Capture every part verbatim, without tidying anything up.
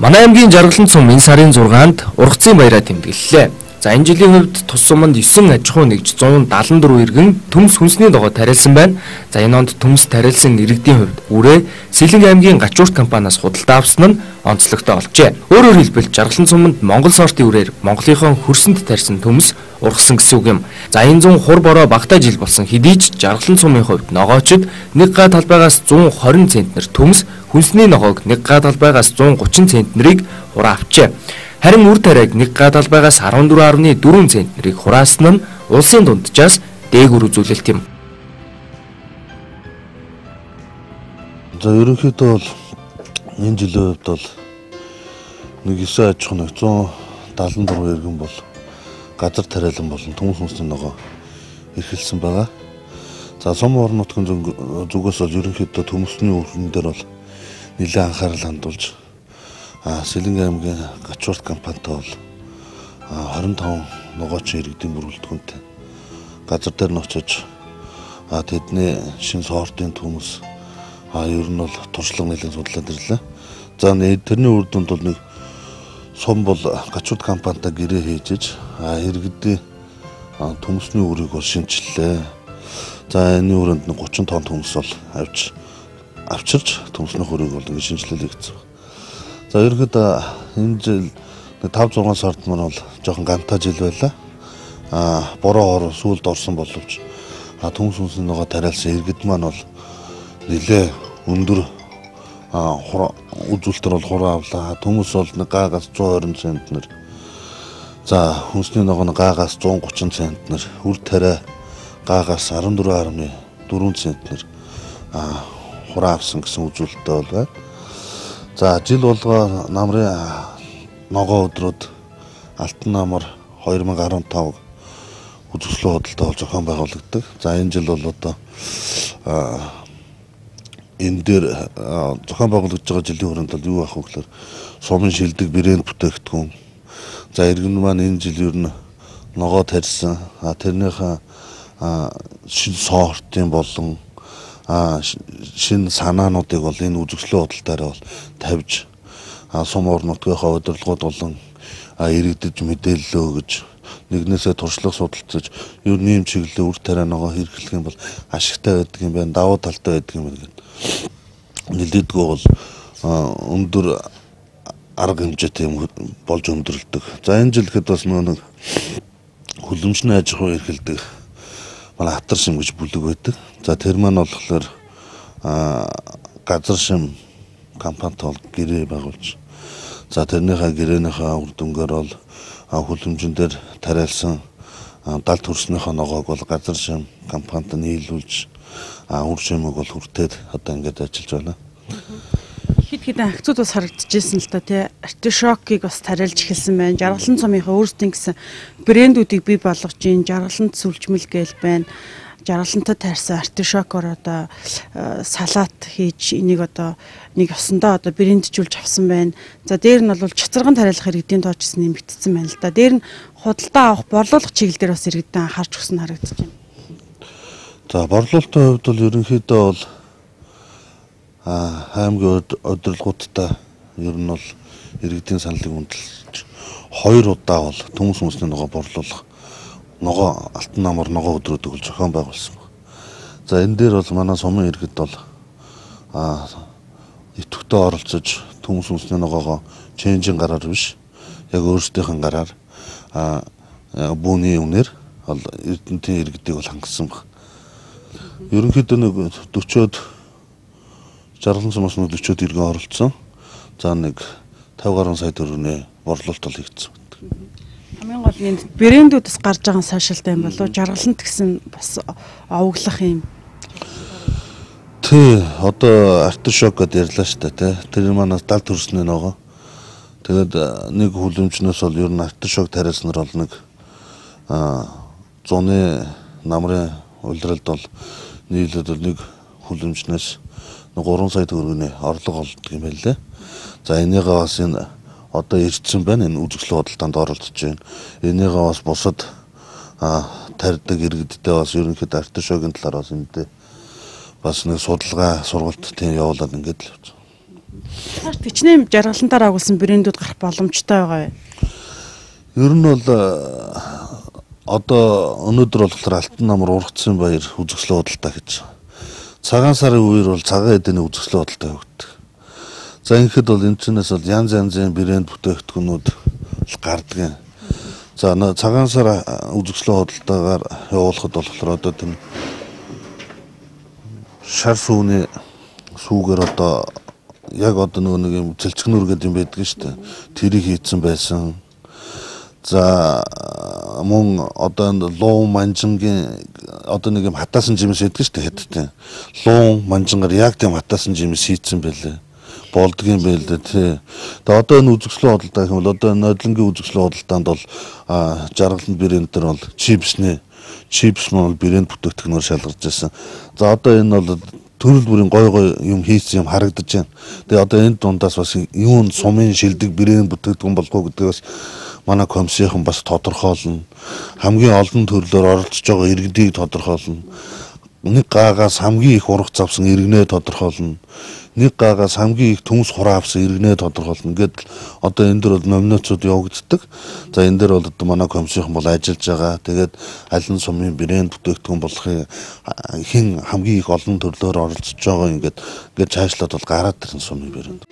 Манай аймгийн Жаргалан цум энэ сарын зургаанд ургацын баяраа тэмдэглэлээ. За энэ жилийн хувьд тус суманд нine аж ахуй нэгж one seventy-four иргэн төмс хүнсний дагуу тариалсан байна. За энэ онд төмс тариалсан иргэдийн хувьд үрээ Сэлэнг аймгийн Гачуурт компаниас худалдаа авсан нь онцлогтой олжээ. Өөрөөр хэлбэл Жаргалан цуманд Монгол сортын үрээр Монголынхон хөрсөнд тарьсан төмс ургасан гэсэн үг юм. За энэ зун хур бороо багтаа жил болсон хэдий ч Жаргалан цумын хувьд ногоочд нэг га талбайгаас one twenty центнер төмс, хүнсний ногоог нэг га талбайгаас one thirty центнерийг хураа авчээ. Харин үр тариаг нэг га талбайгаас fourteen point four центнерийг хураасан нь улсын дунджаас дээгүр үзүүлэлт юм. За ерөнхийдөө бол энэ жилийн хувьд бол нэг nine аж ахуй нэгж one seventy-four иргэн бол газар тариалан болон төмс хүнсний ногоо эрхэлсэн байгаа. За сум орон нутгийн зүгээс бол ерөнхийдөө төмсний үрхэн дээр бол нэлээд анхаарал хандуулж а Сэлэнг аймгийн Гачуурт компанитай бол twenty-five ногооч иргэдийн бүрэлдэхүүнтэй газар дээр нь очиж а тэдний шинэ сортын төмс а ер нь бол туршлага нэлээд судлаад ирлээ. За тэрний үр дүнд бол нэг сум бол Гачуурт компанитай гэрээ хийж а иргэдийн төмсний үрийг бол шинжиллээ. За энэ өрөөнд нэг thirty тонн төмс бол авч авчирч төмсний хүрийг бол ингэ шинжилэл хийгдсэн. За ерөнхийдөө энэ жил five six сард маань бол жоохон гантай жил байлаа. А бороо сүүлд орсон боловч а төмс хүнсний ногоо тариалсан иргэд маань бол нэлээ өндөр а үзүүлэлтэр бол хураа авлаа. Төмс бол нэг гаагаас one twenty центнер. За хүнсний ногоо нэг гаагаас one thirty центнер, үр тариа гаагаас fourteen point four центнер а хураа авсан гэсэн үзүүлэлттэй болоо. За жил болгоо намрын ногоо өдрүүд Алтан намар twenty fifteen үзэсгэлэн худалдаа бол зохион байгуулагддаг. За энэ жил бол одоо энэ дээр зохион байгуулагдж байгаа жилийн хүрээнд бол юу ах вэ гэхээр сумын шилдэг брэнд бүтээгдэхүүн. За иргэн маань энэ жил ер нь ногоо тарьсан. А тэрнийхээ шинэ сортын болон а шинэ санаануудыг бол энэ үзэсгэлэн худалдаараа бол тавьж а сум орон нутгийнхаа удирдлагууд болон иргэдэд мэдээлэл өгж нэгнээсээ туршлага судалцаж ер нь ийм чиглэлээр үр тариа ногоо хэрэглэх юм бол ашигтай байдаг юм байна, давуу талтай байдаг юм байна гэдэг. Нэлээдгүй бол өндөр арга хэмжээтэй юм болж өндөрлөдөг. За энэ жил хэд бас нэг хүлэмжний аж ахуй эрхэлдэг манай хатар шим гэж бүлэг байдаг. За тэр маань болохоор газар шим компанитай гэрээ байгуулж за тэрнийхээ гэрээнийхээ үр дүнгээр бол хүлэмжэн дээр тариалсан далд хөрснийхөө ногоог бол газар шим компанид нийлүүлж үр шимийг бол хүртээд одоо ингээд ажиллаж байна. Хэд хэдэн акцууд бас харагдчихсэн л та тий артишокийг бас тариалж эхэлсэн байна. Жаргалан цумынхаа өөрсдийн гэсэн брэндүүдийг бий болгож ийн Жаргалан сүлжмэл гээл байна. Жаргалантай тарьсан артишокоор одоо салат хийж энийг одоо нэг осондоо одоо брэнджүүлж авсан байна. За дээр нь бол чацарган тариалах иргэдийн тооч гэсэн нэмэгдсэн байна л да. Дээр нь худалдаа авах борлуулах чиглэл дээр бас иргэдэн анхаарч өгсөн харагдаж байна. За борлуулалтын хувьд бол ерөнхийдөө бол аймгийн удирдлагуудтай ер нь бол иргэдийн саналыг үнэлж хоёр удаа бол төмс хүнсний ногоо борлуулах ногоо Алтан намар ногоо өдрүүдийг бол зохион байгуулсан байна. За энэ дээр бол манай сумын иргэд бол а идэвхтэй оролцож төмс хүнсний ногоогоо ченжин гараар биш яг өөрсдийнх нь гараар а бүүний үнээр бол эрдэнтийн иргэдийг бол хангасан байна. Ерөнхийдөө нэг forty-од Жаргалан цумаас нэг forty-од иргэн оролцсон. За нэг fifty гаруй сая төгрөгийн борлуулалт бол хийгдсэн. Хамгийн гол нь брэндүүдээс гарч байгаа сайшилтай юм болов Жаргалант гэсэн бас овоглох юм. Тэ одоо артишок гэдээ ярьлаа шүү дээ тий. Тэр манаас далд хөрсний ногоо. Тэгээд нэг хүлэмжнээс бол ер нь артишок тариалснаар бол нэг зуны намрын улиралд бол нийлээд бол нэг хүлэмжнээс three сая төгрөгийн орлого олддог юм байлээ. За энийгээ бас энэ одоо ирсэн байна. Энэ үзэсгэлэн худалдаанд оролцож байна. Энийгээ бас бусад тарьдаг иргэдтэй бас ерөнхийдөө артишокийн талаар бас эндээ бас нэг судалгаа сургалт тийм явуулаад ингээд л явж байна. Цааш төчнэм жаргалантаар агуулсан брэндүүд гарах боломжтой байгаа юм. Ер нь бол одоо өнөөдөр болохоор Алтан намар ургацсан баяр үзэсгэлэн худалдаа гэж. Цагаан сарын үеэр бол цагаан эдэний үзэсгэлэн худалдаа өгдөг. За ингэхэд бол энэ чинээс бол янз янзын брэнд бүтээгдэхүүнүүд гардаг. За цагаан сар үзэсгэлэн худалдаагаар явуулахад болохоор одоо тийм шар сүүний сүүгээр одоо яг одоо нөгөө нэг юм цэлчгнүр гэдэг юм байдаг шүү дээ. Тэрийг хийцэн байсан. За мөн одоо луу манжингийн одоо нэг юм хатаасан жимс байдаг шүү дээ хэдтэй. Луу манжингаар яг тийм хатаасан жимс хийцэн байлээ. Болдгийн байлээ тий. Тэгээ одоо энэ үзэсгэлэн худалдаа гэх юм бол одоо нодлонгийн үзэсгэлэн худалдаанд бол жаргаланд брэнд дээр бол чипсний чипс мөн брэнд бүтээгдэхүүнээр шалгарч байсан. За одоо энэ бол төрөл бүрийн гой гой юм хийсэн юм харагдаж байна. Тэгээ одоо энэ дундаас бас юун сумын шилдэг брэнд бүтээгдэхүүн болох уу гэдгээс манай комиссийнхан бас тодорхойлно. Хамгийн олон төрлөөр оролцож байгаа иргэдийг тодорхойлно. Нэг гаагаас хамгийн их ургац авсан иргэнээ тодорхойлно. Нэг гаагаас хамгийн их төмс хураа авсан иргэнээ тодорхойлно. Ингээд одоо энэ дөр бол номинацууд явагддаг. За энэ дээр бол одоо манай комиссийнхан бол ажиллаж байгаа. Тэгээд аль нь сумын брэнд бүтээгдэхүүн болохын хэн хамгийн их олон төрлөөр оролцож байгаа ингээд ингээд цаашлаад бол гараад ирсэн сумын брэнд.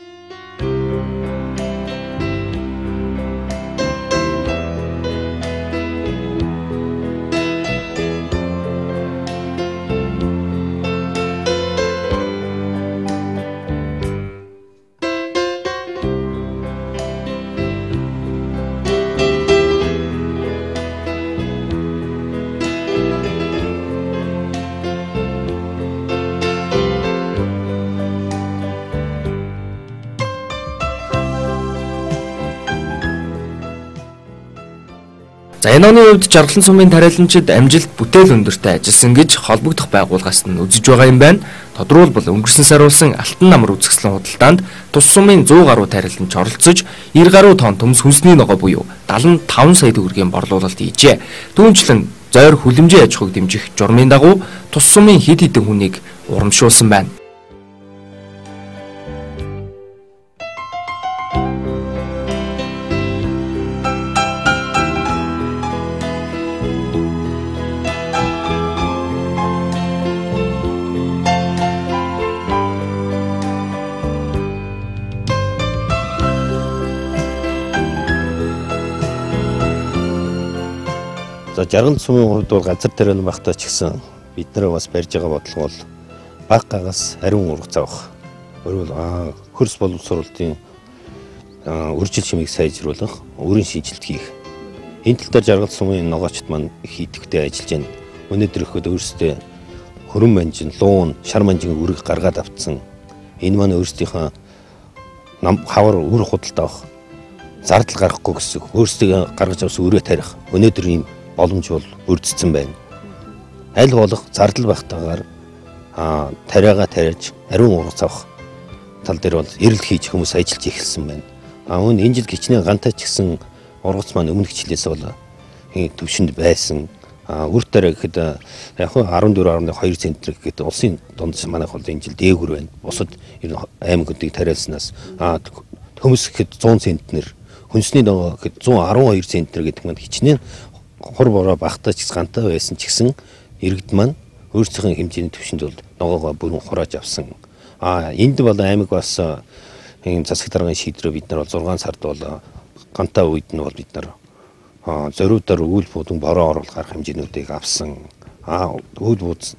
За энэ оны үед Жаргалан сумын тариаланчид амжилт бүтээл өндөртэй ажилласан гэж холбогдох байгууллагаас нь үзэж байгаа юм байна. Тодорхойлбол өнгөрсөн саруулсан Алтан намар үзэсгэлэн худалдаанд тус сумын сто гаруй тариаланч оролцож девяносто гаруй тонн төмс хүнсний ногоо буюу седемдесет и пять сая төгрөгийн борлуулалт хийжээ. Түүнчлэн зойр хүлэмжийн аж ахуйг дэмжих журмын дагуу тус сумын хэд хэдэн хүнийг урамшуулсан байна. За Жаргалан сумын хувьд бол газар тариалан багтаа ч гэсэн бид нараа бас барьж байгаа бодлого бол баг гагаас ариун ургац авах. Өөрөөр аа хөрс боловсруулалтын үржил чимийг сайжруулах, өрийн шинжилт хийх. Энэ тал дээр Жаргалан сумын ногоочд маань хийдэгтэй ажиллаж байна. Өнөөдөр ихэд өөрсдөө хөрөн манжин, луун, шар манжин үрэг гаргаад автсан. Энэ маань өөрсдийнхөө нам хавар үр худалдаа авах, зардал гаргахгүй гэсэн. Өөрсдөө гаргаж авсан өрөө тарих. Өнөөдөр ийм боломж бол бүрдсэн байна. Аль болох зардал багтаагаар а тариагаа тариаж ариун ургац авах тал дээр бол эрэл хийж хүмүүс ажиллаж эхэлсэн байна. А мөн энэ жил гिचнээ гантаа ч гэсэн ургац маань өмнөх жилээс бол төвшөнд байсан. А үр тариа гэхэд яг нь дөрвөн дөрвөн хоёр центр гэхэд улсын дунд манайх бол энэ жил дээгүр байна. Бусад аймагуудыг тариалснаас а төмс гэхэд зуун центнер, хүнсний ногоо гэхэд зуун и deux центнер гэдэг маань гिचнээ хур бороо багтаач гантай байсан ч гэсэн иргэд маань өөрсдийнхөө хэмжээний төвшөнд бол ногоогоо бүрэн хурааж авсан. А энд бол аймаг бас энэ засаг даргын шийдвэрөө бид нар бол зургаан сард бол гантай үед нь бол бид нар зориудаар үйл буудан бороо оруулах арга хэмжээнүүдийг авсан. А үйл бууз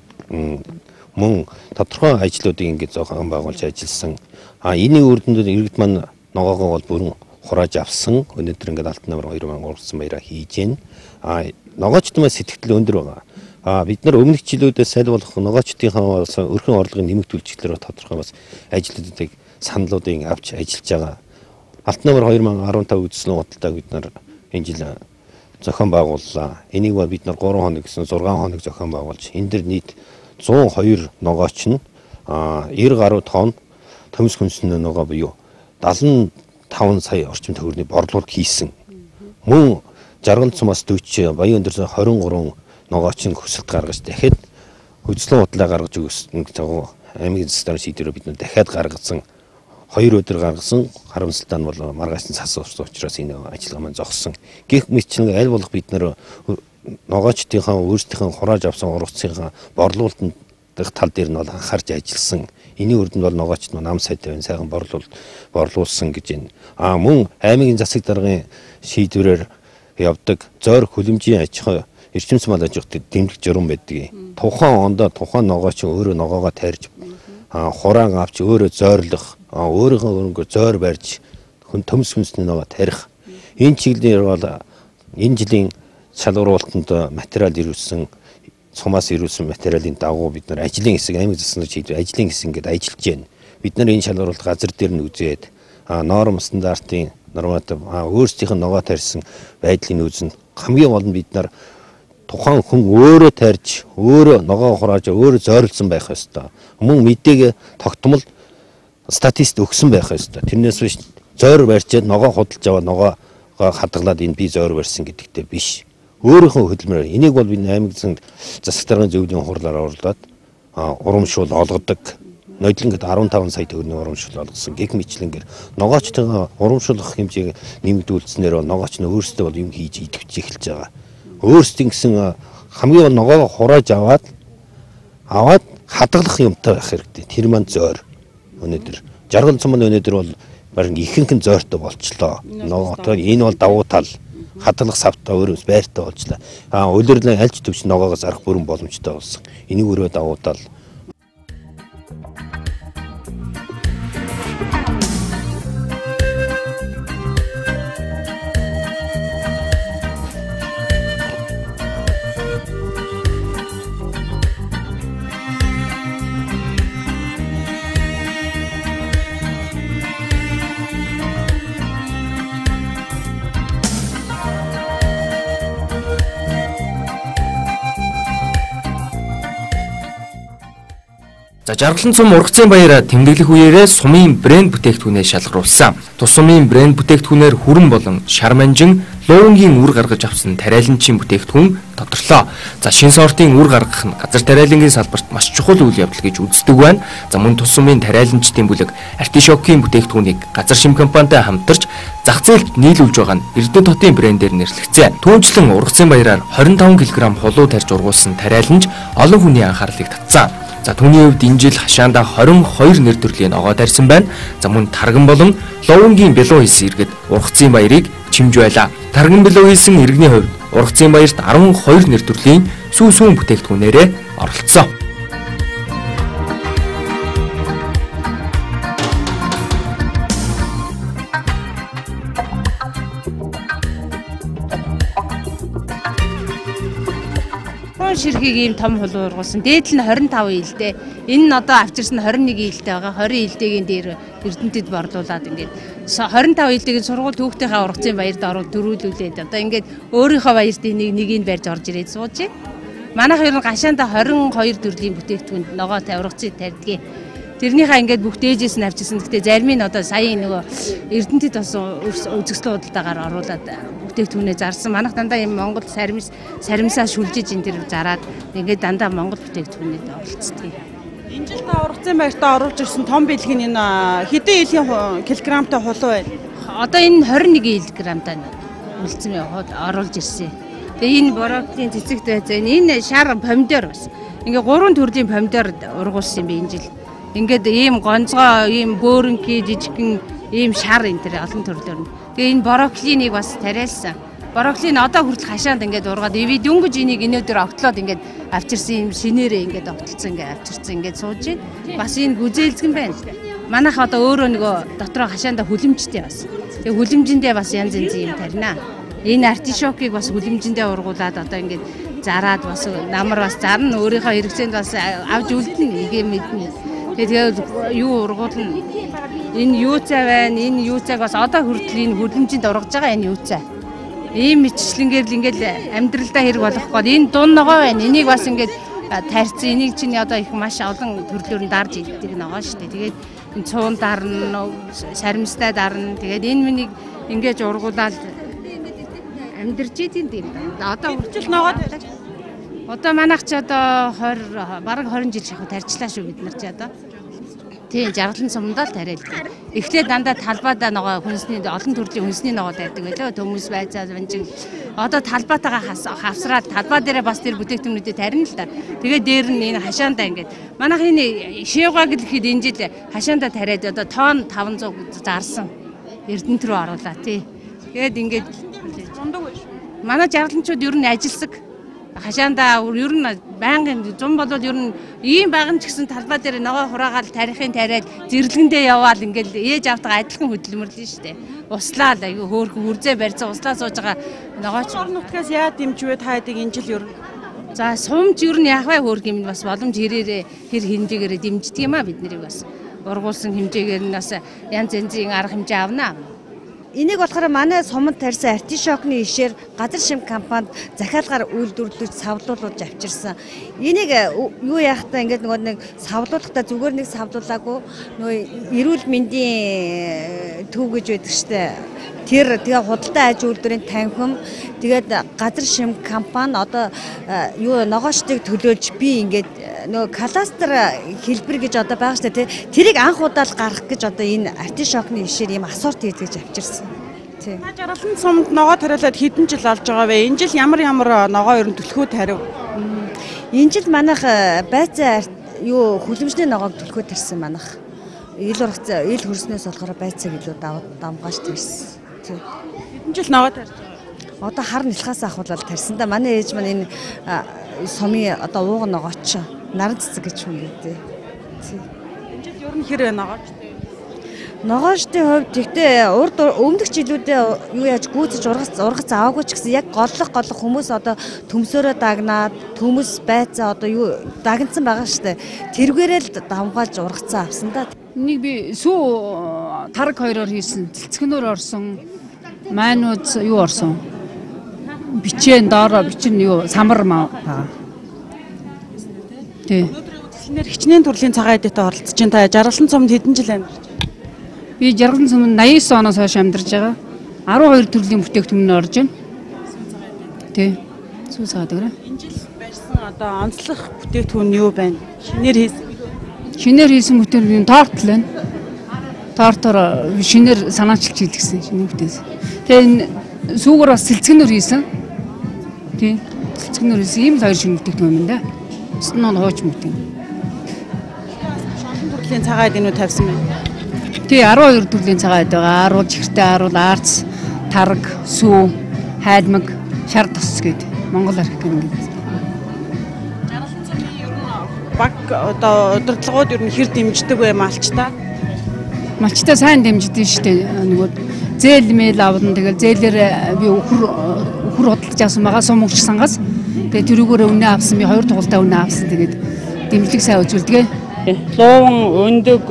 мөн тодорхой ажлуудыг ингээд зохион байгуулж ажилласан. А энэний үр дүнд иргэд маань ногоогоо бол бүрэн хурааж авсан. Өнөөдөр ингээд Алтан намар хоёр мянган ургасан баяраа хийж гин. А ногоочдын сэтгэл өндөр байгаа. А бид нар өмнөх жилүүдээс саль болох ногоочдынхаа өрхөн орлогын нэмэгт үйлчлэлээр тодорхой бас ажлуудыг саналуудыг авч ажиллаж байгаа. Алтан намар хоёр мянган и five үзэсгэлэн худалдааг бид нар энэ жил зохион байгууллаа. Энийг бол бид нар гурван хоног гэсэн зургаан хоног зохион байгуулж энэ дэр нийт сто и two ногооч нь девяносто гаруй тонн төмс хүнсний ногоо буюу седемдесет и пять сая орчим төгрөгийн борлуулалт хийсэн. Мөн Жаргалан сумаас forty, Баян өндөрсөн twenty-three ногоочны хүсэлт гаргаж дахиад үзэсгэлэн худалдаа гаргаж өгсөн цагуу аймгийн засгийн шийдвэрээр бид нар дахиад гаргасан хоёр өдөр гаргасан харамсалтай нь бол маргаашны цас уусан учраас энэ ажиллагаа маань зогссон. Гэх мэтчлэн аль болох бид нэр ногоочдынхаа өөрсдийнхээ хурааж авсан ургацынхаа борлуулалтын тал дээр нь бол анхаарч ажилласан. Эний үр дүнд бол ногоочд нь нам сайтай байна, сайхан борлуул борлуулсан гэж байна. Аа мөн аймгийн засаг даргын шийдвэрээр явдаг зөөр хөлөмжийн аж ахуй эрчим мал аж ахуйд дэмжлэг журам байдаг. Тухайн ондоо тухайн ногооч өөрөө ногоогоо тарьж аа хураан авч өөрөө зойрлох, аа өөрийнхөө өрөнгөөр зойр барьж хүн төмс хүнсний ногоо тарих. Энэ чиглэлээр бол энэ жилийн шалгуулалтанд материал ирүүлсэн, цумаас ирүүлсэн материалын дагуу бид нар ажлын хэсэг аймаг засгийн шийдвэр ажлын хэсэг ингээд ажиллаж байна. Бид нар энэ шалгуулалт газар дээр нь үзээд аа норм стандартын норматив аа өөрсдийнх нь ногоо тарьсан байдлыг үзэн хамгийн гол нь бид нар тухайн хүн өөрөө тарьж, өөрөө ногоо хурааж, өөрөө зойрлсон байх ёстой. Мөн мэдээг тогтмол статистик өгсөн байх ёстой. Тэрнээс биш зойр барьчаад ногоо худалж аваа ногоо хадгалаад энэ би зойр барьсан гэдэгтэй биш. Өөрийнхөө хөдөлмөрөөр энийг бол бид аймаг засаг даргын зөвлөлийн хурлаар оруулаад урамшуул олгодог. Нодлонгод арван таван сая төгрөгийн урамшуул олгосон. Гэх мэтлэнгээр ногоочтойгоо урамшуулах хэмжээг нэмэгдүүлснээр бол ногооч нь өөрсдөө бол юм хийж идэвч эхэлж байгаа. Өөрсдийн гэсэн хамгийн гол ногоогоо хурааж аваад аваад хадгалах юмтай байх хэрэгтэй. Тэр маань зойр. Өнөөдөр жаргал цомон өнөөдөр бол барин ихэнх нь зойртой болчлоо. Ногоотой энэ бол давуу тал. Хадгалах савтаа өөрөөс байртай болчлаа. Аа улирлын альж төвч ногоогоос арах бүрэн боломжтой болсон. Энийг өөрөө давуу тал. За жаргалан цум ургацын баяраа тэмдэглэх үеэрээ сумын брэнд бүтээгдэхүүнээ шалгаруулсан. Тус сумын брэнд бүтээгдэхүүнээр хүрэн болон шар манжин, луунгийн үр гаргаж авсан тариаланчийн бүтээгдэхүүн тодорлоо. За шин сортын үр гаргах нь газар тариалангийн салбарт маш чухал үйл явдал гэж үздэг байна. За мөн тус сумын тариаланчдын бүлэг артишокийн бүтээгдэхүүнийг газар шим компанитай хамтарч зах зээлд нийлүүлж байгаа нь Эрдэнэ хотын брэндээр нэрлэгцээ. Түүнчлэн ургацын баяраар двадцать пять кг хулуу тарьж ургуулсан тариаланч олон хүний анхаарлыг татсан. За түүний хувьд энэ жил хашаанда двадцать two нэр төрлийн ногоо тарьсан байна. За мөн тарган болон луунгийн бэлуу хийсэн иргэд ургацын баярыг чимж байлаа. Тарган бэлуу хийсэн иргэний хувьд ургацын баярт twelve нэр төрлийн сүү сүүн бүтээгдэхүүнээрээ оролцсон. Ширхгийг ийм том хулуу ургуулсан. Дээдл нь двадцать five ээлтэй. Энэ нь одоо авчирсан twenty-one ээлтэй байгаа. twenty ээлтэйгийн дээр Эрдэнэтэд борлуулад ингээд twenty-five ээлтэйгийн сургууль түүхтийнхаа ургацын баярт оруулаад дөрүүлүүлээд одоо ингээд өөрийнхөө баярт энийг нэгийг барьж орж ирээд сууж байна. Манайх ер нь гашаанда twenty-two төрлийн бүтээгдэхүүн ногоо тавиргацыг тавьдгийг. Тэрнийхээ ингээд бүх дээжээс нь авчирсан. Гэхдээ зарим нь одоо саяын нөгөө Эрдэнэтэд бас үзэсгэлэн худалдаагаар оруулаад бүтээгдэхүүнээ зарсан. Манайх дандаа юм Монгол саримс саримсаа шүлжиж энэ төр зараад ингээд дандаа Монгол бүтээгдэхүүнэд оролцдог. Энэ жил та ургацын баяртаа оруулж ирсэн том бэлгийн энэ хэдэн илийн килограммтай хулуу байна? Одоо энэ twenty-one килограммтай үлдсэн оруулж ирсэн. Тэгээ энэ брокколийн цэцэгт байсан. Энэ шар помидор бас. Ингээ гурван төрлийн помидор ургуулсан юм би энэ жил. Ингээд ийм гонцгой, ийм бөөрөнхий, жижигхэн, ийм шар энэ төр олон төрлөөр. Тэгээ энэ брокколинийг бас тариалсан. Брокколин одоо хүртэл хашаанд ингээд ургаад ивэ дөнгөж энийг өнөөдөр огтлоод ингээд авчирсан юм шинээрээ ингээд огтлцсан ингээд авчирсан ингээд сууж байна. Бас энэ гүзээлзгэн байна. Манайх одоо өөрөө нөгөө дотроо хашаанда хүлэмжтэй бас. Тэгээ хүлэмжиндээ бас янз янз юм тарина. Энэ артишокийг бас хүлэмжиндээ ургуулад одоо ингээд зараад бас намар бас зарна өөрийнхөө хэрэгцээнд бас авч үлдэнэ игээ мэднэ. Тэгээд юу ургуулна. Энэ юу цай байна? Энэ юу цайг бас одоо хүртэл энэ хүлэмжинд ургаж байгаа энэ юу цай. Ийм мэтчлэнгээр л ингээд амьдралдаа хэрэг болох гээд энэ дун ногоо байна. Энийг бас ингээд тарьцсан. Энийг чинь одоо их маш олон төрлөөр нь дарж иддэг ногоо шүү дээ. Тэгээд энэ цуун дарна, саримстай дарна. Тэгээд энэ минийг ингээд ургуулаад амьдарч идэв юм. Одоо үржил ногоо тарьж. Одоо манайх ч одоо twenty бараг twenty жил шахав тарьчлаа шүү бид нар ч одоо. Тийм жаргалан сумдаа л тариалдаг. Эхлээд дандаа талбайдаа нөгөө хүнсний олон төрлийн хүнсний ногоо тарьдаг байлоо. Төмөс байцаа ванжин. Одоо талбайтайгаа хавсраад талбай дээрээ бас тэр бүтээгдэхүүнүүдэд тарина л да. Тэгээ дээр нь энэ хашаандаа ингээд манайх энэ шивгааг л ихэд энэ жил хашаандаа тариад одоо тоон таван зуун зарсан. Эрдэнэт рүү оруулаа тий. Тэгээд ингээд зундаг байж. Манай жаргаланчууд ер нь ажилсаг хашаандаа ер нь байнгын зам болоод ер нь ийм баган ч гэсэн талбай дээр ногоо хураагаал тарихын тариад зэрлэгэндээ яваал ингээд ээж автаа адилхан хөдөлмөрлөн штэ. Услаа л аюу хөөрхөн хүрзээ барьцаа услаа сууж байгаа ногооч орон нутгаас яа дэмжвэ таадаг энэ жил ер нь. За сумж ер нь яах вэ хөөрх юм бас боломж хэрээрээ хэр хэмжээгээрээ дэмждэг юм а бид нарыг бас ургуулсан хэмжээгээр нь бас янз янзын арга хэмжээ авнаа. Энийг болохоор манай суманд тарьсан артишокны ишээр газар шим компанид захиалгаар үйлдвэрлэж савлуулж авчирсан. Энийг юу яахтаа ингээд нөгөө нэг савлуулахдаа зүгээр нэг савлуулаагүй нөгөө эрүүл мэндийн төв гэж байдаг штэ. Тэр тэгээ худалдаа аж үйлдвэрийн танхим тэгээд газар шим компани одоо юу ногоочдыг төлөөлж би ингээд нөгөө кластер хэлбэр гэж одоо байгаа штэ тий. Тэрийг анх удаа л гаргах гэж одоо энэ артишокны ишээр ийм асуурт хийлгэж авчирсан. Тий. Жаргалан сумд ногоо тариалаад хэдэн жил болж байгаа вэ? Энэ жил ямар ямар ногоо ер нь төлхөө тарив? Энэ жил манайх байцаа юу хүлэмжний ногоог төлхөө тарьсан манайх. Ил ургац ил хөрснөөс болохоор байцааг илүү давмгааж тарьсан. Хэдэн жил ногоо тарьж байгаа? Одоо хар нэлхаас ахуулаад тарьсан да. Манай ээж маань энэ сумын одоо ууг ногооч наран цэцэг гэж хүн гэдэг. Энэ жил ер нь хэр ногооч? Ногоочдын хувьд тэгтээ урд өмнөх жилүүдээ юу яаж гүйцэж ургац ургац аваагүй ч гэсэн яг голлох голлох хүмүүс одоо төмсөөрөө дагнаад төмөс байцаа одоо юу дагнцсан байгаа штэ. Тэргээрээ л давмгааж ургацаа авсан да. Энийг би сүү тараг хоёроор хийсэн. Цэцгэнөр орсон. Майнууд юу орсон? Бичэн доороо бичин юу самар маа. Тий. Өнөөдөр хичнээн төрлийн цагаан эдэтэй оролцож чинь та жаргалан сумд хэдэн жил амьдарч? Би жаргалан сумд восемь девять оноос хойш амьдарч байгаа. twelve төрлийн бүтээгдэхүүн орж байна. Тий. Сүү цаад өгөрөө. Энэ жил барьсан одоо онцлог бүтээгдэхүүн юу байна? Шинээр хийсэн. Шинээр хийсэн бүтээгдэхүүн торт л байна. Тортоор шинээр санаачилж хийлгсэн шинэ бүтээс. Тэгээ энэ сүүгээр бас цэлцгэнээр хийсэн. Тий. Цэлцгэнээр хийсэн ийм л хоёр шинэ бүтээгдэхүүн юм да. Өстөн нь хууч бүтээн. Олон төрлийн цагаан эднүүд тавьсан байна. Тий twelve төрлийн цагаан эд байгаа. Аруул, чихртэй аруул, арц, тараг, сүү, хайлмаг, шар тос гээд Монгол архив гэдэг. Жаргалан сумын ер нь баг одоо удирдлагууд ер нь хэр дэмждэг вэ малчтаа? Малчтаа сайн дэмждэг шүү дээ. Нөгөө зээл мэйл авна. Тэгэл зээлээр би өхөр өхөр худалдаж авсан байгаа сум өгч сангаас. Тэгээ тэрүүгээр үнэ авсан. Би хоёр тугалтаа үнэ авсан. Тэгээд дэмжлэг сайн үзүүлдэг. Луун өндөг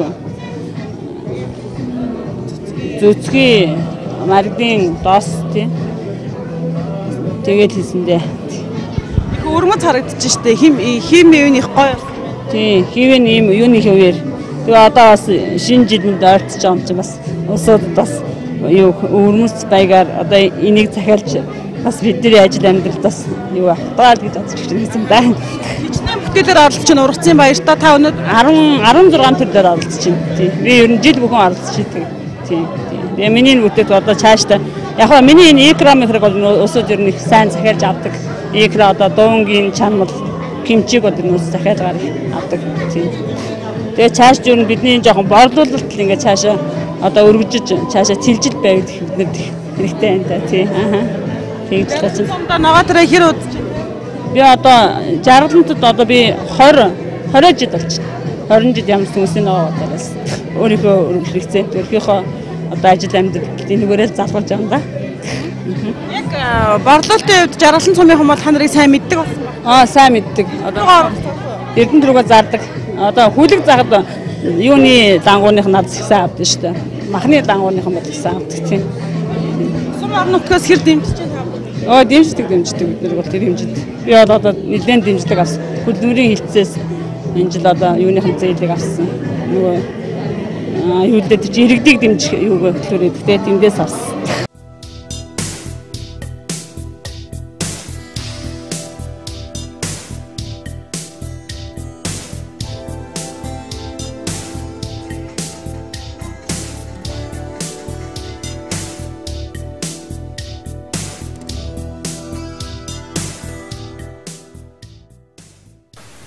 зүцгий маргдын доос тий. Тэгээд хийсэндээ. Их өрмөц харагдчих штэ. Хим хим юуных гоё. Тий, хивэн ийм юуны хөвөр. Тэгээ одоо бас шинэ жилд ойртож байгаа юм чи бас усууд бас юу өрмөц байгаар одоо энийг захиалж бас бидний ажил амьдралд бас юу ахтаал гэж бодож ирсэн байна. Хичнээн бүтээлээр оролцож чинь ургацын баяртаа та өнөөдөр ten sixteen төр дээр оролцож байна. Тий. Би ер нь жил бүхэн оролцож идэг. Тий. Тэгээ миний бүтээгт одоо цаашдаа яг хаа миний энэ икра микрог бол усууд ер нь их сайн захиалж авдаг. Икра одоо дуунгийн чанмал кимчиг одоо нус захиалж гарах авдаг. Тий. Тэгээ цааш ер нь бидний жоохон борлуулалт л ингээ цаашаа одоо өргөжж цаашаа цэлжил байвал бид хэрэгтэй юм да тий. Аа. Тэгж л чинь. сумдаа ногоо тарай хэр удаж байна? Би одоо жаргалантад одоо би twenty twenty жил болчихно. twenty жил ямарсан үсийн ногоо тараас өөрийнхөө өргөлгцээ өөрийнхөө одоо ажил амьдралд энэгээрээ залгуулж байгаа юм да. Яг борлуулалтын хувьд жаргалан сумын хүмүүс бол та нарыг сайн мэддэг болсон байна. Аа сайн мэддэг. Одоо Эрдэнэ рүүгээ зардаг. Одоо хүлэг загад юуны дангууных надад ихсэн авдаг шүү дээ. Махны дангууныхан бол ихсэн авдаг тийм. Сум орон нутгаас хэр дэмжиж байна? Оо дэмждэг дэмждэг бид нар бол тэр дэмждэг. Би одоо нэлээд дэмждэг авсан. Хөдөлмөрийн хилцээс энэ жил одоо юуныхан зээлийг авсан. Нөгөө юу л дээ чи иргэдийг дэмжих юу хөтөлбөрөө тэгтээ тэндээс авсан.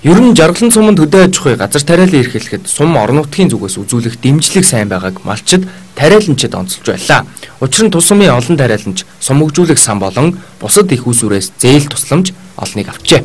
Ер нь жаргалан суманд хөдөө аж ахуй газар тариалан эрхлэхэд сум орон нутгийн зүгээс үзүүлэх дэмжлэг сайн байгааг малчид тариаланчид онцолж байлаа. Учир нь тус сумын олон тариаланч сум хөгжүүлэх сан болон бусад их усүрээс зээл тусламж олныг авчээ.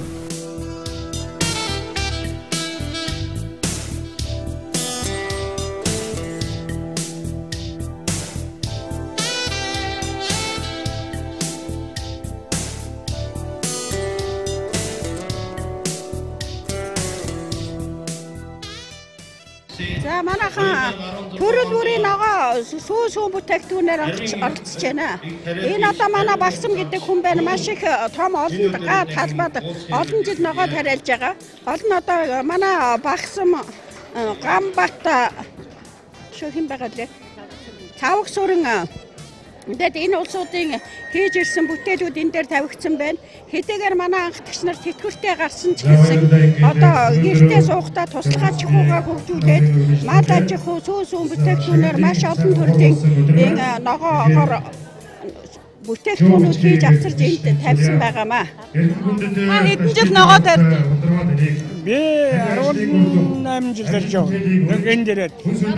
За манайхан төрөл бүрийн ногоо сүү сүү бүтээгдэхүүнээр оролцож байна. Энэ одоо манай Багсам гэдэг хүн байна. Маш их том олон га талбайд олон жил ногоо тариалж байгаа. Гол нь одоо манай Багсам Гамбат шүүхэн байгаа лээ. Тавх сүрэн ингээд энэ улсуудын хийж ирсэн бүтээлүүд энэ дээр тавигдсан байна. Хэдийгээр манай анхдагч нар тэтгэвртэй гарсан ч гэсэн одоо гэртээ суухдаа тусалгаа чихуугаа хөгжүүлээд мал аж ахуй сүү сүүн бүтээгдэхүүнээр маш олон төрлийн энэ ногоогоор бүтээгдэхүүнүүд хийж авчирж энд тавьсан байгаамаа. Та хэдэн жил ногоо тарьж байна? Би арван найман жил тарьж байгаа. Энэ дээрээ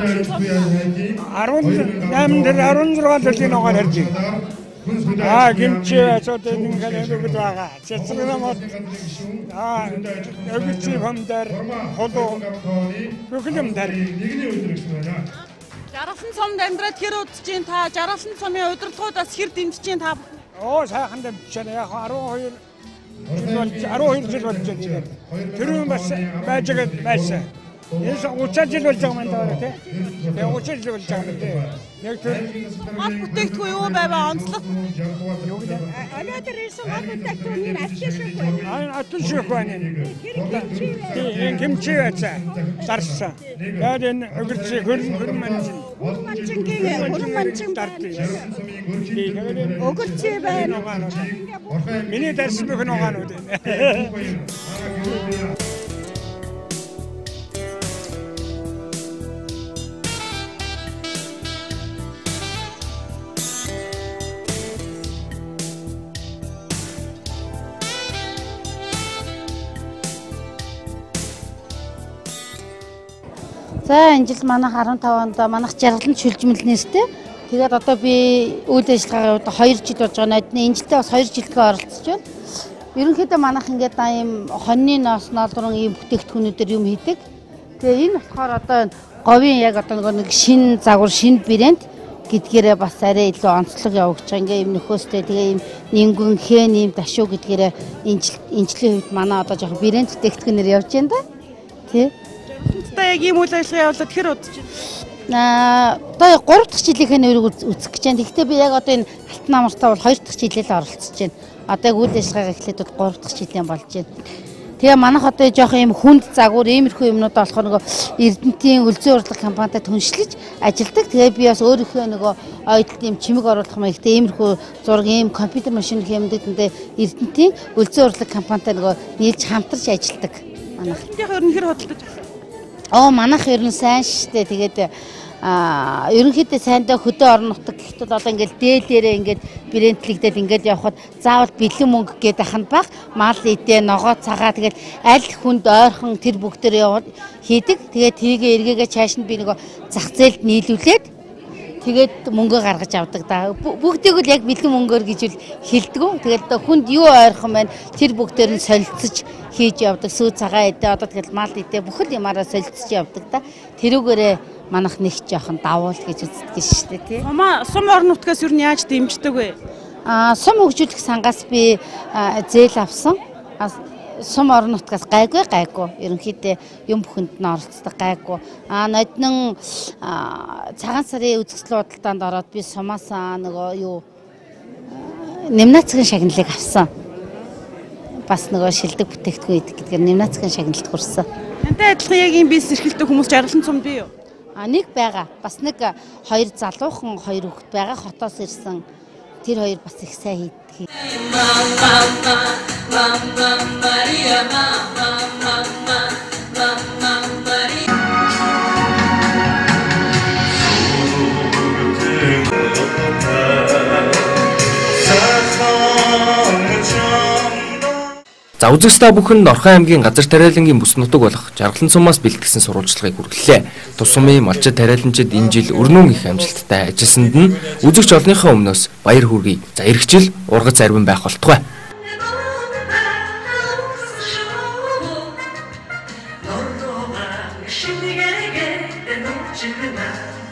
арван найман дээр арван зургаан төрлийн ногоо тарьж байна. Аа гимчи açоод ингээд өгöd байгаа. Цэцрэнэмот аа өгөци хамдар холоо бүхэлм дар нэгний өдрөгч байна. Жаргалан сумд амьдраад хэр удаж чинь та Жаргалан сумын удирдлагуудаас хэр дэмжиж чинь та? Оо сайхан дэмжиж байна. Яг арван хоёр арван хоёр жил болж байна. Тэр юм бас байж байгаа байсан. Ես уучаад жил болж байгаа юм даа тий. Тэгээ уучаад жил болж байгаа юм тий. Яг тэр мал бүтээгдэхүүн юу байваа онцлог? Юу гэдэг? Өнөөдөр ирсэн мал бүтээгдэхүүний ачаа шиг байна. Аа ачаа шиг байна. Тэр гимчи ачаа зарсан. Яг энэ өгөрч хөрн хөрн манчин. Хөрн манчингийн хөрн манчин дардаг. Өгөрч байна. Миний дарсан бүх нугаанууд байна. За энэ жил манайх арван тав онд манайх жаргалан шүлжмэл нэртэй. Тэгээд одоо би үйл ажиллагаагийн хувьд хоёр жил болж байгаа. Энэ жилдээ бас хоёр жилдээ оролцож байна. Ерөнхийдөө манайх ингээд ийм хоньны ноос ноолрон ийм бүтээгдэхүүнүүдээр юм хийдэг. Тэгээ энэ болохоор одоо говийн яг одоо нэг шин загвар шин брэнд гэдгээрээ бас арай илүү онцлог явагдаж байгаа. Ингээ ийм нөхөөстэй тэгээ ийм нингүн хэн ийм дашуу гэдгээрээ энэ жилийн хувьд манай одоо жоохон брэнд бүтээгдэхүүнээр явж байна да. Тий. Та яг ийм үйл ажиллагаа явуулаад хэр удаж байна? Аа одоо гурав дахь жилийнхээ нэрийг үзэх гэж байна. Гэхдээ би яг одоо энэ алтан намартаа бол хоёр дахь жилээр оролцож байна. Одоо яг үйл ажиллагаа эхлээд бол гурав дахь жилийн болж байна. Тэгээ манайх одоо жоохон ийм хүнд загвар иймэрхүү юмнуудаа болохоор нөгөө Эрдэнэтийн үлзий урлаг компанитай түншлэж ажилладаг. Тэгээ би бас өөрийнхөө нөгөө ойдолд ийм чимэг оруулах маягтай иймэрхүү зураг ийм компьютер машин хэмнэдэндээ Эрдэнэтийн үлзий урлаг компанитай нөгөө нийлж хамтарч ажилладаг. Манайх. Тэрнийх ер нь хэр хөдөлж байна? Оо манайх ер нь сайн штэ. Тэгээд аа ерөнхийдөө сайндаа хөдөө орон нутаг гэхдээ одоо ингээд дээлээрээ ингээд брендлэгдэл ингээд явхад заавал бэлэн мөнгө гээд аханд баг мал идэ ногоо цагаа тэгээд аль хүнд ойрхон тэр бүгдээр яваад хийдэг. Тэгээд тгийгээ эргээгээ чааш нь би нөгөө зах зээлд нийлүүлээд тэгээд мөнгө гаргаж авдаг да. Бүгдийг л яг бэлэн мөнгөөр гэж л хэлдэг. Тэгээд одоо хүнд юу ойрхон байна тэр бүгдээр нь солилцож хийж явдаг. Сүү цагаа идэ одоо тэгэл мал идэ бүхэл ямаараа солилцож явдаг да. Тэрүүгээрээ манайх нэг жоохон давуул гэж үздэг шүү дээ тий. Сумаа сум орон нутгаас юу яаж дэмждэг вэ? Аа сум хөгжүүлэх сангаас би зээл авсан. Сум орон нутгаас гайгүй гайгүй ерөнхийдөө юм бүхэнд нь оролцдог гайгүй. Аа ноднон цагаан сарын үзэсгэлэн худалдаанд ороод би сумаасаа нөгөө юу нэмнацгийн шагналыг авсан. Бас нөгөө шилдэг бүтээгдэхүүн идэх гэдгээр нэмнацгийн шагналд хүрсэн. Тантай адилхан яг ийм бизнес эрхэлдэг хүмүүс Жаргалан сумд бий юу? А нэг байгаа. Бас нэг хоёр залуухан хоёр хүүхэд байгаа. Хотоос ирсэн. Тэр хоёр бас их сайн хийдэг. За үзэгч та бүхэнд Орхон аймгийн газар тариалангийн бүс нутаг болох Жаргалан сумаас бэлтгэсэн сурвалжлагыг хүргэлээ. Тус сумын малчид тариаланчид энэ жил өрнөн их амжилттай ажилласанд нь үзэгч олонныхоо өмнөөс баяр хүргэе. За эх жил ургац арвин байх болтугай. Şimdi gel gel de